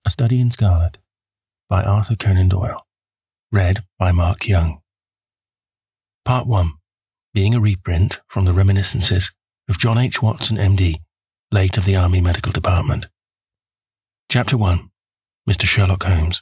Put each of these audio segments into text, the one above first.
A Study in Scarlet by Arthur Conan Doyle. Read by Mark Young. Part 1. Being a reprint from the reminiscences of John H. Watson, M.D., late of the Army Medical Department. Chapter 1. Mr. Sherlock Holmes.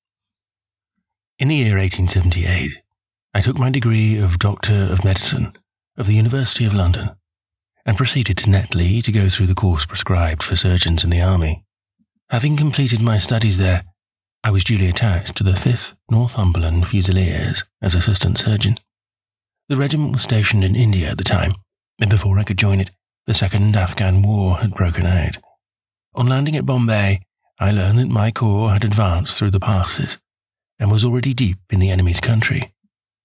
In the year 1878, I took my degree of Doctor of Medicine of the University of London and proceeded to Netley to go through the course prescribed for surgeons in the Army. Having completed my studies there, I was duly attached to the 5th Northumberland Fusiliers as assistant surgeon. The regiment was stationed in India at the time, and before I could join it, the Second Afghan War had broken out. On landing at Bombay, I learned that my corps had advanced through the passes and was already deep in the enemy's country.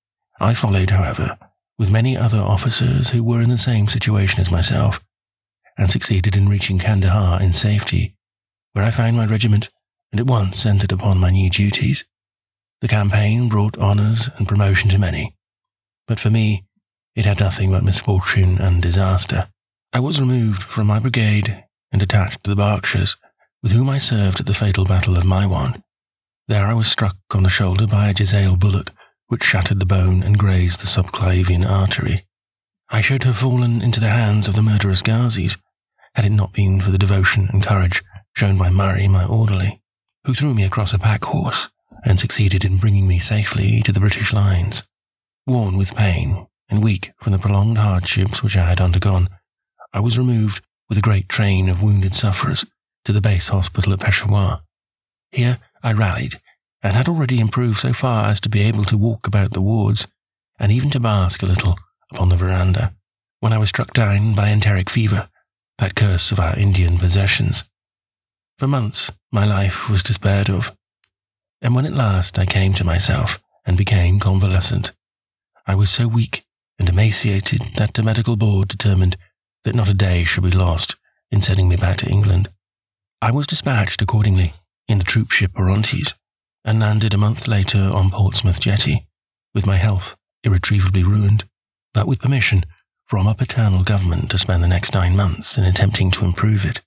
I followed, however, with many other officers who were in the same situation as myself, and succeeded in reaching Kandahar in safety, where I found my regiment and at once entered upon my new duties. The campaign brought honours and promotion to many, but for me it had nothing but misfortune and disaster. I was removed from my brigade and attached to the Berkshires, with whom I served at the fatal battle of Maiwand. There I was struck on the shoulder by a Jezail bullet, which shattered the bone and grazed the subclavian artery. I should have fallen into the hands of the murderous Ghazis, had it not been for the devotion and courage shown by Murray, my orderly, who threw me across a pack horse and succeeded in bringing me safely to the British lines. Worn with pain and weak from the prolonged hardships which I had undergone, I was removed with a great train of wounded sufferers to the base hospital at Peshawar. Here I rallied, and had already improved so far as to be able to walk about the wards, and even to bask a little upon the veranda, when I was struck down by enteric fever, that curse of our Indian possessions. For months my life was despaired of, and when at last I came to myself and became convalescent, I was so weak and emaciated that the medical board determined that not a day should be lost in sending me back to England. I was dispatched accordingly in the troop ship Orontes, and landed a month later on Portsmouth jetty, with my health irretrievably ruined, but with permission from a paternal government to spend the next 9 months in attempting to improve it.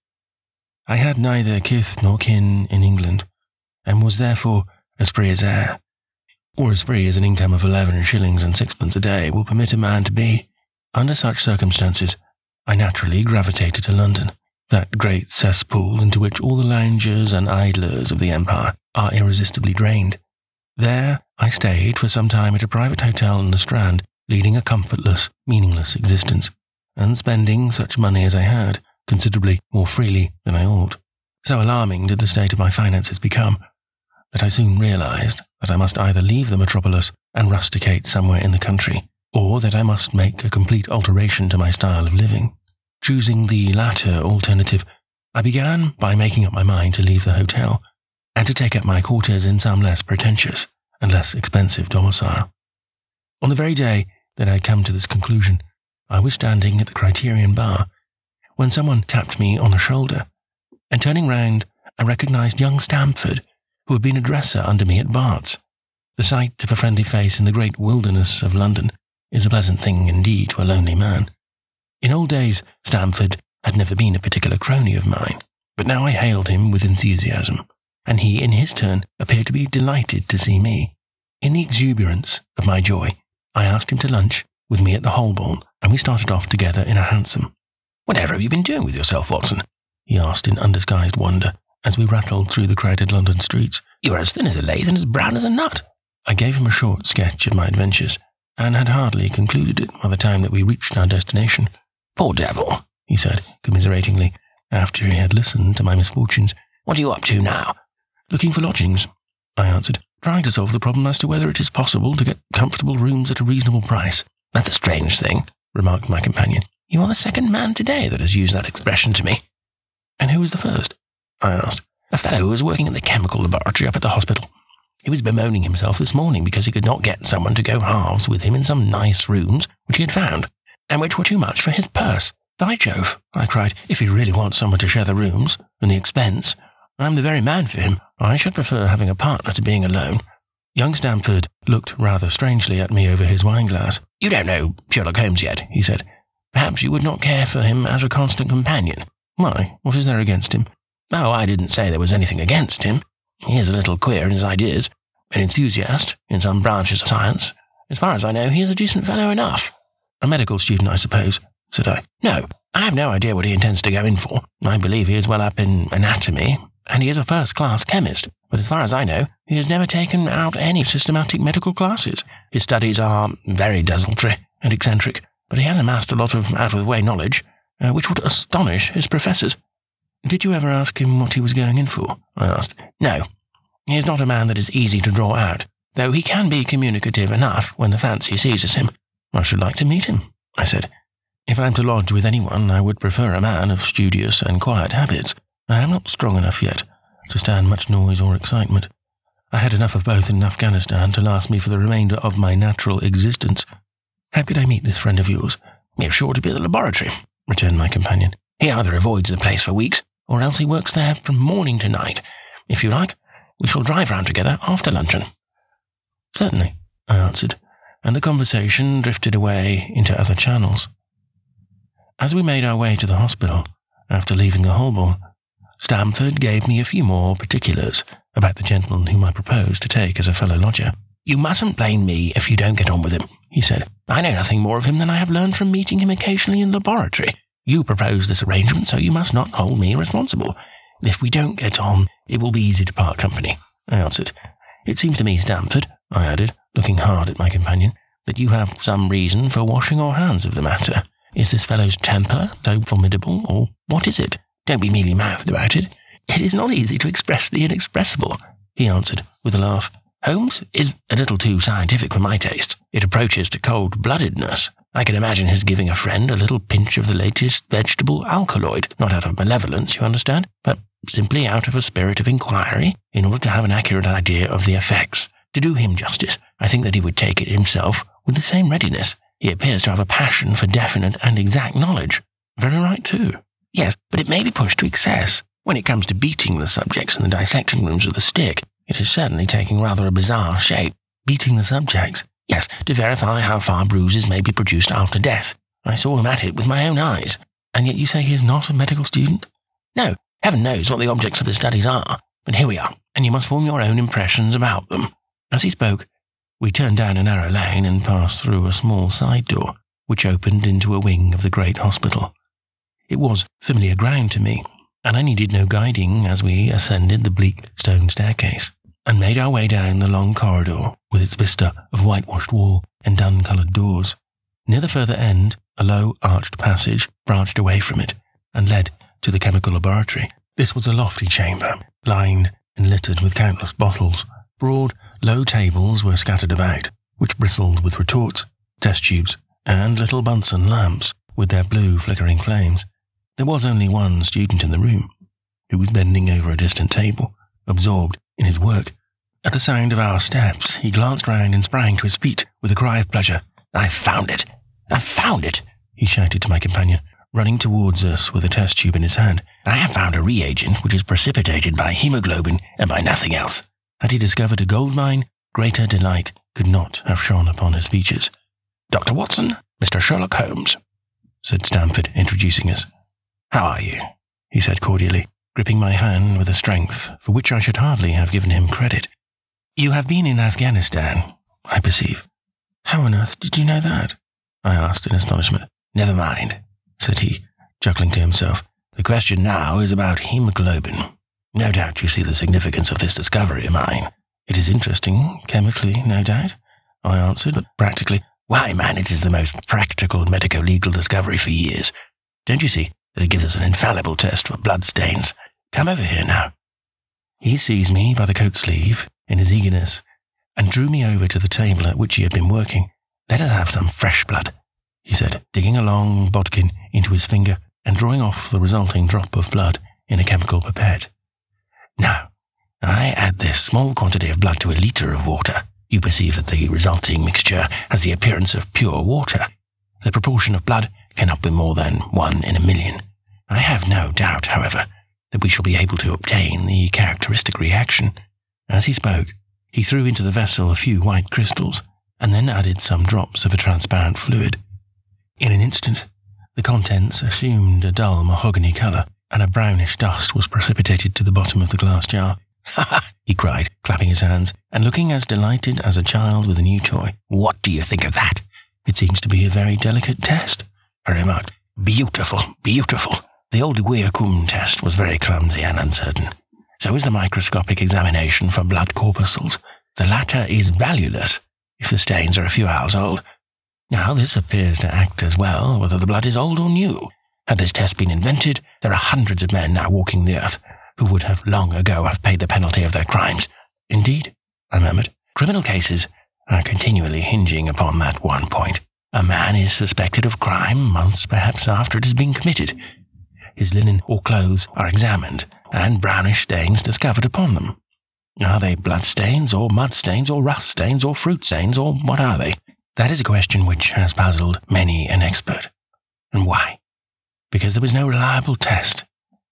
I had neither kith nor kin in England, and was therefore as free as air, or as free as an income of 11 shillings and 6pence a day will permit a man to be. Under such circumstances, I naturally gravitated to London, that great cesspool into which all the loungers and idlers of the empire are irresistibly drained. There I stayed for some time at a private hotel in the Strand, leading a comfortless, meaningless existence, and spending such money as I had, considerably more freely than I ought. So alarming did the state of my finances become, that I soon realized that I must either leave the metropolis and rusticate somewhere in the country, or that I must make a complete alteration to my style of living. Choosing the latter alternative, I began by making up my mind to leave the hotel, and to take up my quarters in some less pretentious and less expensive domicile. On the very day that I had come to this conclusion, I was standing at the Criterion bar, when someone tapped me on the shoulder, and turning round, I recognized young Stamford, who had been a dresser under me at Bart's. The sight of a friendly face in the great wilderness of London is a pleasant thing indeed to a lonely man. In old days, Stamford had never been a particular crony of mine, but now I hailed him with enthusiasm, and he, in his turn, appeared to be delighted to see me. In the exuberance of my joy, I asked him to lunch with me at the Holborn, and we started off together in a hansom. "Whatever have you been doing with yourself, Watson?" he asked in undisguised wonder, as we rattled through the crowded London streets. "You are as thin as a lath and as brown as a nut." I gave him a short sketch of my adventures, and had hardly concluded it by the time that we reached our destination. "Poor devil," he said, commiseratingly, after he had listened to my misfortunes. "What are you up to now?" "Looking for lodgings," I answered, trying to solve the problem as to whether it is possible to get comfortable rooms at a reasonable price. "That's a strange thing," remarked my companion. "You are the second man today that has used that expression to me." "And who was the first?" I asked. "A fellow who was working in the chemical laboratory up at the hospital. He was bemoaning himself this morning because he could not get someone to go halves with him in some nice rooms which he had found, and which were too much for his purse. 'By Jove,' I cried, 'if he really wants someone to share the rooms and the expense, I'm the very man for him. I should prefer having a partner to being alone.' Young Stamford looked rather strangely at me over his wineglass. "You don't know Sherlock Holmes yet," he said. "Perhaps you would not care for him as a constant companion." "Why? What is there against him?" Oh, I didn't say there was anything against him. He is a little queer in his ideas, an enthusiast in some branches of science. As far as I know, he is a decent fellow enough. A medical student, I suppose, said I. No, I have no idea what he intends to go in for. I believe he is well up in anatomy, and he is a first-class chemist. But as far as I know, he has never taken out any systematic medical classes. His studies are very desultory and eccentric, but he has amassed a lot of out-of-the-way knowledge, which would astonish his professors. Did you ever ask him what he was going in for? I asked. No. He is not a man that is easy to draw out, though he can be communicative enough when the fancy seizes him. I should like to meet him, I said. If I am to lodge with anyone, I would prefer a man of studious and quiet habits. I am not strong enough yet to stand much noise or excitement. I had enough of both in Afghanistan to last me for the remainder of my natural existence. How could I meet this friend of yours? He is sure to be at the laboratory, returned my companion. He either avoids the place for weeks, or else he works there from morning to night. If you like, we shall drive round together after luncheon. Certainly, I answered, and the conversation drifted away into other channels. As we made our way to the hospital, after leaving the Holborn, Stamford gave me a few more particulars about the gentleman whom I proposed to take as a fellow lodger. You mustn't blame me if you don't get on with him, he said. I know nothing more of him than I have learned from meeting him occasionally in the laboratory. You proposed this arrangement, so you must not hold me responsible. If we don't get on, it will be easy to part company, I answered. It seems to me, Stamford, I added, looking hard at my companion, that you have some reason for washing your hands of the matter. Is this fellow's temper so formidable, or what is it? Don't be mealy-mouthed about it. It is not easy to express the inexpressible, he answered, with a laugh. Holmes is a little too scientific for my taste. It approaches to cold-bloodedness. I can imagine his giving a friend a little pinch of the latest vegetable alkaloid, not out of malevolence, you understand, but simply out of a spirit of inquiry, in order to have an accurate idea of the effects. To do him justice, I think that he would take it himself with the same readiness. He appears to have a passion for definite and exact knowledge. Very right, too. Yes, but it may be pushed to excess. When it comes to beating the subjects in the dissecting rooms with a stick, it is certainly taking rather a bizarre shape. Beating the subjects? Yes, to verify how far bruises may be produced after death. I saw him at it with my own eyes. And yet you say he is not a medical student? No, heaven knows what the objects of his studies are. But here we are, and you must form your own impressions about them. As he spoke, we turned down a narrow lane and passed through a small side door, which opened into a wing of the great hospital. It was familiar ground to me, and I needed no guiding as we ascended the bleak stone staircase, and made our way down the long corridor with its vista of whitewashed wall and dun-coloured doors. Near the further end, a low arched passage branched away from it and led to the chemical laboratory. This was a lofty chamber, lined and littered with countless bottles. Broad, low tables were scattered about, which bristled with retorts, test tubes, and little Bunsen lamps with their blue flickering flames. There was only one student in the room, who was bending over a distant table, absorbed in his work. At the sound of our steps, he glanced round and sprang to his feet with a cry of pleasure. "I've found it! I've found it!" he shouted to my companion, running towards us with a test tube in his hand. "I have found a reagent which is precipitated by hemoglobin and by nothing else." Had he discovered a gold mine, greater delight could not have shone upon his features. "Dr. Watson, Mr. Sherlock Holmes," said Stamford, introducing us. "How are you?" he said cordially, gripping my hand with a strength for which I should hardly have given him credit. "You have been in Afghanistan, I perceive." "How on earth did you know that?" I asked in astonishment. "Never mind," said he, chuckling to himself. "The question now is about hemoglobin. No doubt you see the significance of this discovery of mine." "It is interesting, chemically, no doubt," I answered, "but practically—" "Why, man, it is the most practical medico-legal discovery for years. Don't you see that it gives us an infallible test for blood stains? Come over here now." He seized me by the coat sleeve in his eagerness and drew me over to the table at which he had been working. "Let us have some fresh blood," he said, digging a long bodkin into his finger and drawing off the resulting drop of blood in a chemical pipette. "Now, I add this small quantity of blood to a litre of water. You perceive that the resulting mixture has the appearance of pure water. The proportion of blood cannot be more than 1 in a million. I have no doubt, however, that we shall be able to obtain the characteristic reaction." As he spoke, he threw into the vessel a few white crystals, and then added some drops of a transparent fluid. In an instant, the contents assumed a dull mahogany colour, and a brownish dust was precipitated to the bottom of the glass jar. "Ha ha!" he cried, clapping his hands, and looking as delighted as a child with a new toy. "What do you think of that?" "It seems to be a very delicate test," I remarked. "Beautiful, beautiful. The old Weircombe test was very clumsy and uncertain. So is the microscopic examination for blood corpuscles. The latter is valueless if the stains are a few hours old. Now, this appears to act as well whether the blood is old or new. Had this test been invented, there are hundreds of men now walking the earth who would have long ago have paid the penalty of their crimes." "Indeed," I murmured. "Criminal cases are continually hinging upon that one point. A man is suspected of crime months perhaps after it has been committed. His linen or clothes are examined, and brownish stains discovered upon them. Are they blood stains, or mud stains, or rust stains, or fruit stains, or what are they? That is a question which has puzzled many an expert. And why? Because there was no reliable test.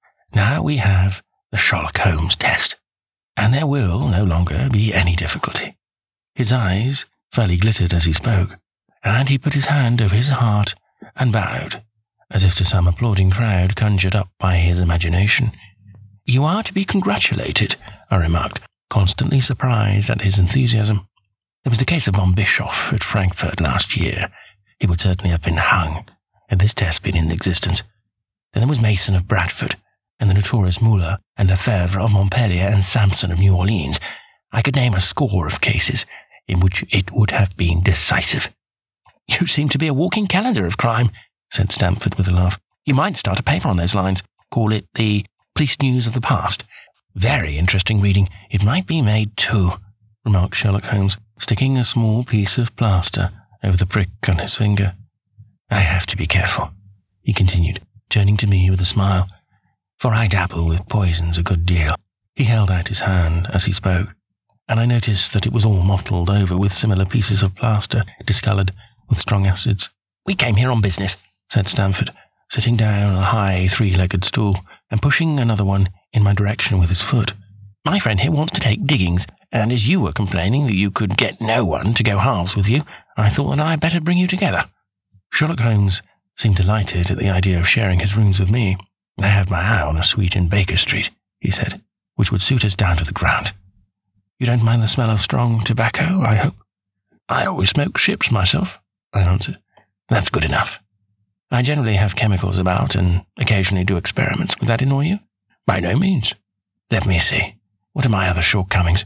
Now we have the Sherlock Holmes test, and there will no longer be any difficulty." His eyes fairly glittered as he spoke, and he put his hand over his heart and bowed, as if to some applauding crowd conjured up by his imagination. "You are to be congratulated," I remarked, constantly surprised at his enthusiasm. "There was the case of von Bischoff at Frankfurt last year. He would certainly have been hung had this test been in existence. Then there was Mason of Bradford, and the notorious Muller and Lefebvre of Montpellier, and Sampson of New Orleans. I could name a score of cases in which it would have been decisive." "You seem to be a walking calendar of crime," said Stamford with a laugh. "You might start a paper on those lines. Call it the Police News of the Past. Very interesting reading. It might be made too," remarked Sherlock Holmes, sticking a small piece of plaster over the prick on his finger. "I have to be careful," he continued, turning to me with a smile, "for I dabble with poisons a good deal." He held out his hand as he spoke, and I noticed that it was all mottled over with similar pieces of plaster, discoloured with strong acids. "We came here on business," said Stamford, sitting down on a high three-legged stool and pushing another one in my direction with his foot. "My friend here wants to take diggings, and as you were complaining that you could get no one to go halves with you, I thought that I'd better bring you together." Sherlock Holmes seemed delighted at the idea of sharing his rooms with me. "I have my eye on a suite in Baker Street," he said, "which would suit us down to the ground. You don't mind the smell of strong tobacco, I hope?" "I always smoke ships myself," I answered. "That's good enough. I generally have chemicals about and occasionally do experiments. Would that annoy you?" "By no means." "Let me see. What are my other shortcomings?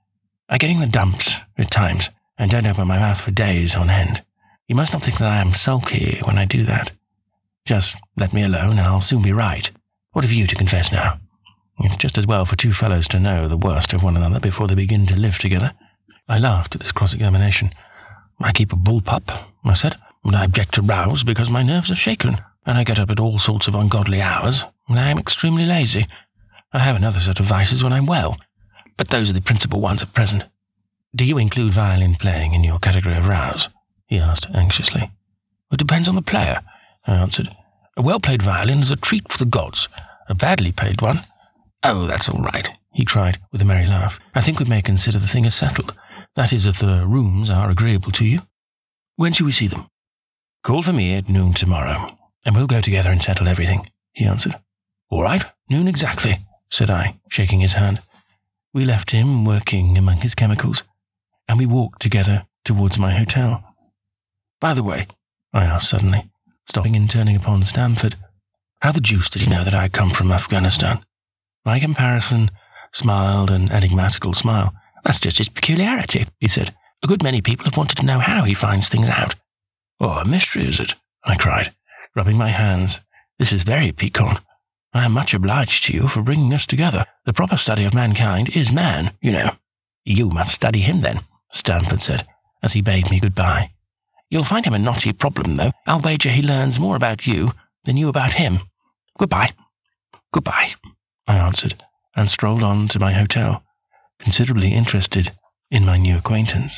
I get in the dumps at times and don't open my mouth for days on end. You must not think that I am sulky when I do that. Just let me alone and I'll soon be right. What have you to confess now? It's just as well for two fellows to know the worst of one another before they begin to live together." I laughed at this cross-examination. "I keep a bullpup," I said, "and I object to rows because my nerves are shaken, and I get up at all sorts of ungodly hours, and I am extremely lazy. I have another set of vices when I'm well, but those are the principal ones at present." "Do you include violin playing in your category of rows?" he asked anxiously. "It depends on the player," I answered. "A well-played violin is a treat for the gods. A badly played one—" "Oh, that's all right," he cried with a merry laugh. "I think we may consider the thing as settled. That is, if the rooms are agreeable to you. When shall we see them?" "Call for me at noon tomorrow, and we'll go together and settle everything," he answered. "All right, noon exactly," said I, shaking his hand. We left him working among his chemicals, and we walked together towards my hotel. "By the way," I asked suddenly, stopping and turning upon Stamford, "how the deuce did he know that I had come from Afghanistan?" My comparison smiled an enigmatical smile. "That's just his peculiarity," he said. "A good many people have wanted to know how he finds things out." "Oh, a mystery, is it?" I cried, rubbing my hands. "This is very piquant. I am much obliged to you for bringing us together. The proper study of mankind is man, you know." "You must study him, then," Stamford said, as he bade me goodbye. "You'll find him a knotty problem, though. I'll wager he learns more about you than you about him. Goodbye." "Goodbye," I answered, and strolled on to my hotel, considerably interested in my new acquaintance.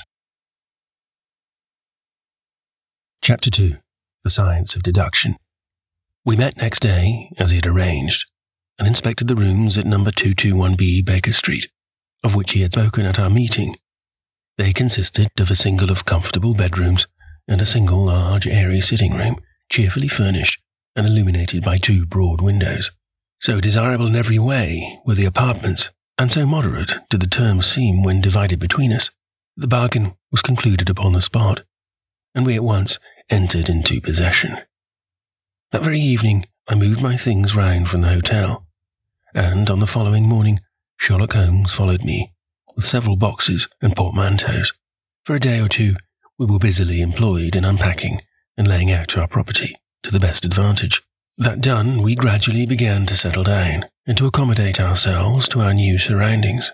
Chapter 2. The Science of Deduction. We met next day, as he had arranged, and inspected the rooms at number 221B Baker Street, of which he had spoken at our meeting. They consisted of a single of comfortable bedrooms and a single large airy sitting room, cheerfully furnished and illuminated by two broad windows, So desirable in every way were the apartments, and so moderate did the terms seem when divided between us, the bargain was concluded upon the spot, and we at once entered into possession. That very evening I moved my things round from the hotel, and on the following morning Sherlock Holmes followed me, with several boxes and portmanteaus. For a day or two we were busily employed in unpacking and laying out our property to the best advantage. That done, we gradually began to settle down and to accommodate ourselves to our new surroundings.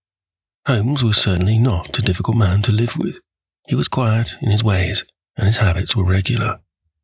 Holmes was certainly not a difficult man to live with. He was quiet in his ways, and his habits were regular.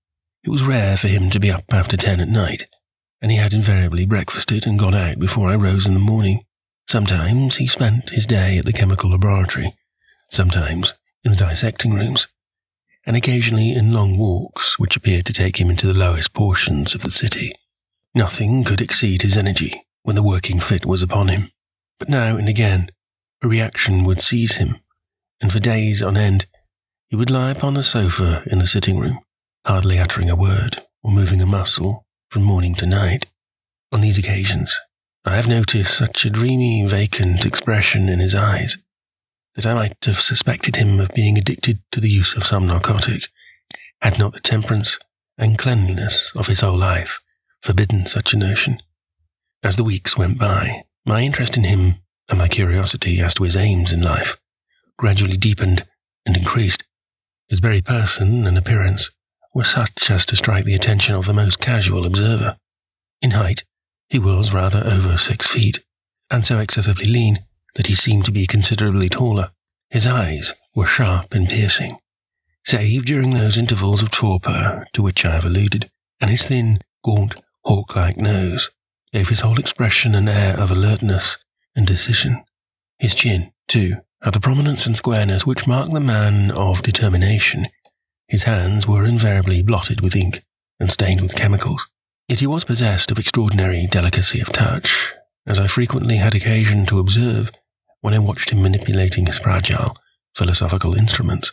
It was rare for him to be up after 10 at night, and he had invariably breakfasted and gone out before I rose in the morning. Sometimes he spent his day at the chemical laboratory, sometimes in the dissecting rooms, and occasionally in long walks which appeared to take him into the lowest portions of the city. Nothing could exceed his energy when the working fit was upon him, but now and again a reaction would seize him, and for days on end he would lie upon the sofa in the sitting room, hardly uttering a word or moving a muscle from morning to night. On these occasions I have noticed such a dreamy, vacant expression in his eyes that I might have suspected him of being addicted to the use of some narcotic, had not the temperance and cleanliness of his whole life forbidden such a notion. As the weeks went by, my interest in him and my curiosity as to his aims in life gradually deepened and increased. His very person and appearance were such as to strike the attention of the most casual observer. In height, he was rather over 6 feet, and so excessively lean that he seemed to be considerably taller. His eyes were sharp and piercing, save during those intervals of torpor to which I have alluded, and his thin, gaunt, hawk-like nose gave his whole expression an air of alertness and decision. His chin, too, had the prominence and squareness which mark the man of determination. His hands were invariably blotted with ink and stained with chemicals, yet he was possessed of extraordinary delicacy of touch, as I frequently had occasion to observe when I watched him manipulating his fragile, philosophical instruments.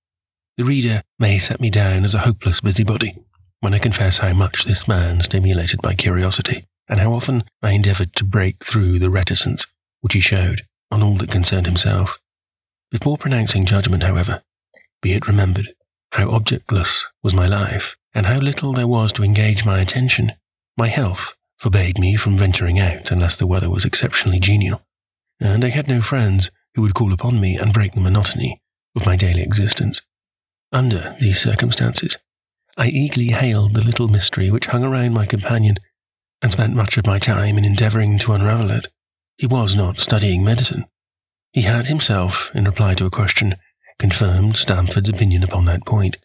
The reader may set me down as a hopeless busybody when I confess how much this man stimulated my curiosity, and how often I endeavoured to break through the reticence which he showed on all that concerned himself. Before pronouncing judgment, however, be it remembered how objectless was my life, and how little there was to engage my attention. My health forbade me from venturing out unless the weather was exceptionally genial, and I had no friends who would call upon me and break the monotony of my daily existence. Under these circumstances, I eagerly hailed the little mystery which hung around my companion, and spent much of my time in endeavouring to unravel it. He was not studying medicine. He had himself, in reply to a question, confirmed Stamford's opinion upon that point.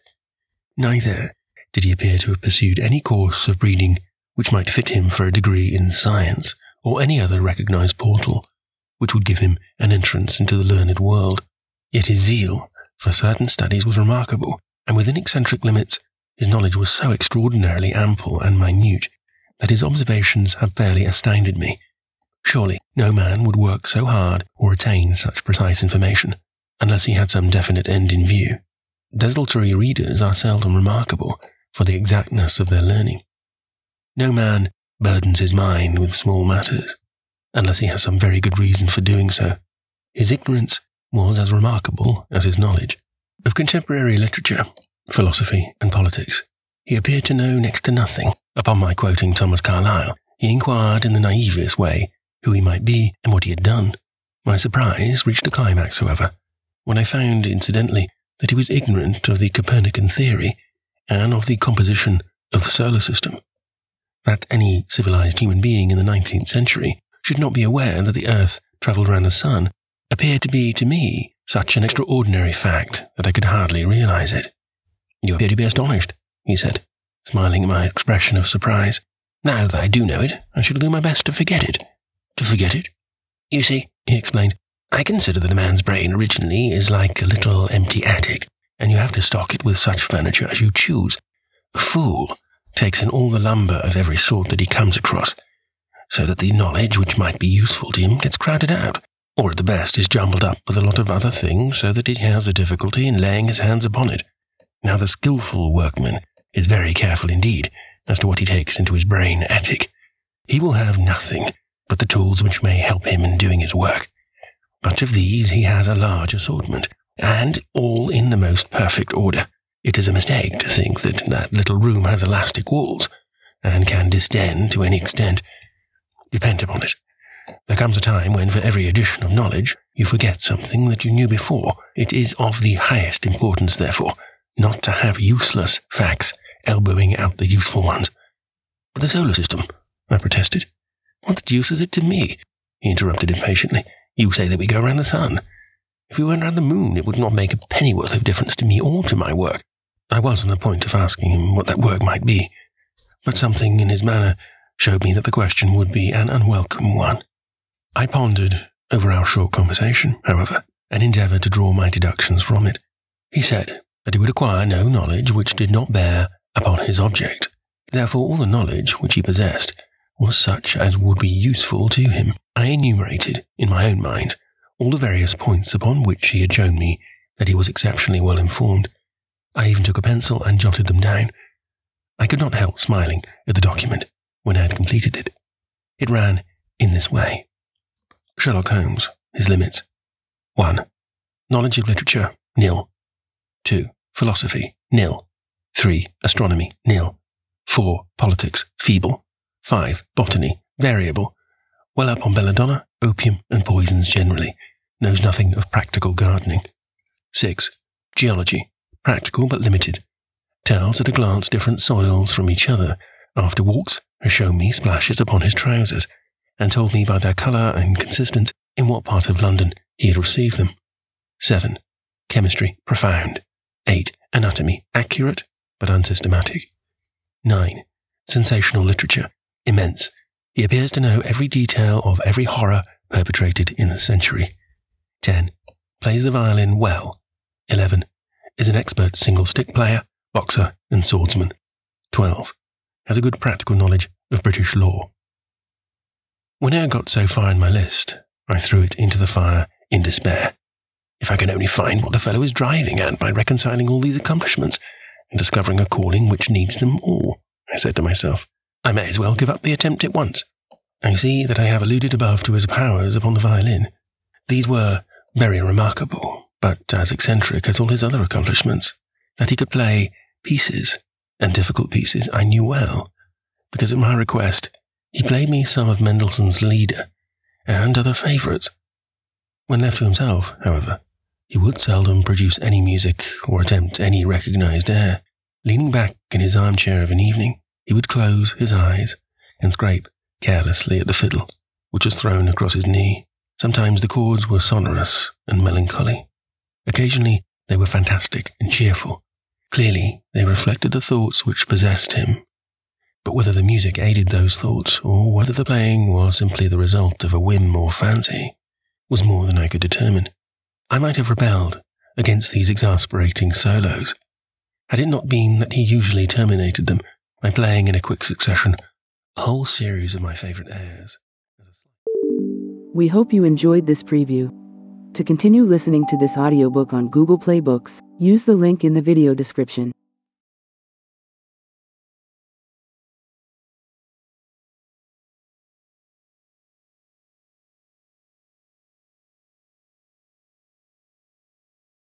Neither did he appear to have pursued any course of breeding which might fit him for a degree in science, or any other recognised portal which would give him an entrance into the learned world. Yet his zeal for certain studies was remarkable, and within eccentric limits his knowledge was so extraordinarily ample and minute that his observations have fairly astounded me. Surely no man would work so hard or attain such precise information unless he had some definite end in view. Desultory readers are seldom remarkable for the exactness of their learning. No man burdens his mind with small matters unless he has some very good reason for doing so. His ignorance was as remarkable as his knowledge. Of contemporary literature, philosophy, and politics, he appeared to know next to nothing. Upon my quoting Thomas Carlyle, he inquired in the naivest way who he might be and what he had done. My surprise reached a climax, however, when I found, incidentally, that he was ignorant of the Copernican theory and of the composition of the solar system. That any civilized human being in the 19th century should not be aware that the Earth travelled round the Sun appeared to be, to me, such an extraordinary fact that I could hardly realize it. "You appear to be astonished," he said, smiling at my expression of surprise. "Now that I do know it, I shall do my best to forget it." "To forget it?" "You see," he explained, "I consider that a man's brain originally is like a little empty attic, and you have to stock it with such furniture as you choose. A fool takes in all the lumber of every sort that he comes across, so that the knowledge which might be useful to him gets crowded out, or at the best is jumbled up with a lot of other things so that he has a difficulty in laying his hands upon it. Now the skilful workman is very careful indeed as to what he takes into his brain attic, he will have nothing but the tools which may help him in doing his work. But of these he has a large assortment, and all in the most perfect order. It is a mistake to think that that little room has elastic walls, and can distend to any extent. Depend upon it, there comes a time when for every addition of knowledge you forget something that you knew before. It is of the highest importance, therefore, not to have useless facts elbowing out the useful ones. But the solar system, I protested. What use is it to me? He interrupted impatiently. You say that we go around the sun. If we went round the moon, it would not make a pennyworth of difference to me or to my work. I was on the point of asking him what that work might be, but something in his manner showed me that the question would be an unwelcome one. I pondered over our short conversation, however, and endeavoured to draw my deductions from it. He said that he would acquire no knowledge which did not bear upon his object. Therefore, all the knowledge which he possessed was such as would be useful to him. I enumerated, in my own mind, all the various points upon which he had shown me that he was exceptionally well informed. I even took a pencil and jotted them down. I could not help smiling at the document when I had completed it. It ran in this way. Sherlock Holmes, his limits. 1. Knowledge of literature, nil. 2. Philosophy, nil. 3. Astronomy, nil. 4. Politics, feeble. 5. Botany, variable. Well up on belladonna, opium, and poisons generally. Knows nothing of practical gardening. 6. Geology, practical but limited. Tells at a glance different soils from each other. After walks, has shown me splashes upon his trousers, and told me by their colour and consistence in what part of London he had received them. 7. Chemistry, profound. 8. Anatomy, accurate but unsystematic. 9. Sensational literature, immense. He appears to know every detail of every horror perpetrated in the century. 10. Plays the violin well. 11. Is an expert single-stick player, boxer, and swordsman. 12. Has a good practical knowledge of British law. When I had got so far in my list, I threw it into the fire in despair. If I can only find what the fellow is driving at by reconciling all these accomplishments and discovering a calling which needs them all, I said to myself, I may as well give up the attempt at once. I see that I have alluded above to his powers upon the violin. These were very remarkable, but as eccentric as all his other accomplishments. That he could play pieces, and difficult pieces, I knew well, because at my request he played me some of Mendelssohn's Lieder and other favourites. When left to himself, however, he would seldom produce any music or attempt any recognised air. Leaning back in his armchair of an evening, he would close his eyes and scrape carelessly at the fiddle, which was thrown across his knee. Sometimes the chords were sonorous and melancholy. Occasionally they were fantastic and cheerful. Clearly they reflected the thoughts which possessed him. But whether the music aided those thoughts, or whether the playing was simply the result of a whim or fancy, was more than I could determine. I might have rebelled against these exasperating solos, had it not been that he usually terminated them by playing in a quick succession a whole series of my favourite airs. We hope you enjoyed this preview. To continue listening to this audiobook on Google Play Books, use the link in the video description.